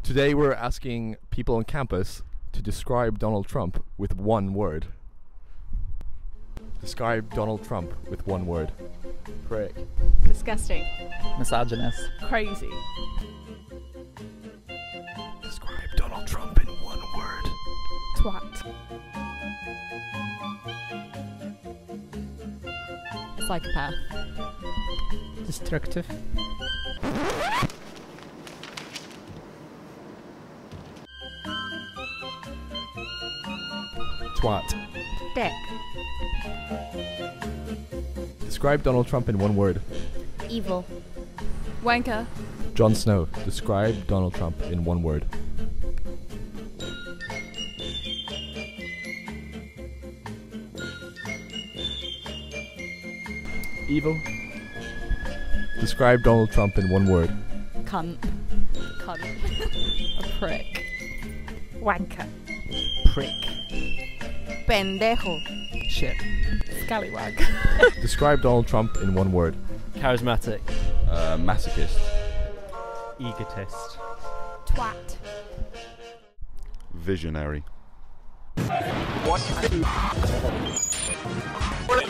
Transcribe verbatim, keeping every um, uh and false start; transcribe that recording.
Today we're asking people on campus to describe Donald Trump with one word. Describe Donald Trump with one word. Prick. Disgusting. Misogynist. Crazy. Describe Donald Trump in one word. Twat. Psychopath. Destructive. Twat. Dick. Describe Donald Trump in one word. Evil. Wanker. Jon Snow. Describe Donald Trump in one word. Evil. Describe Donald Trump in one word. Cunt. Cunt. A prick. Wanker. Prick. Pendejo. Shit. Scallywag. Describe Donald Trump in one word. Charismatic. Uh, masochist. Egotist. Twat. Visionary. What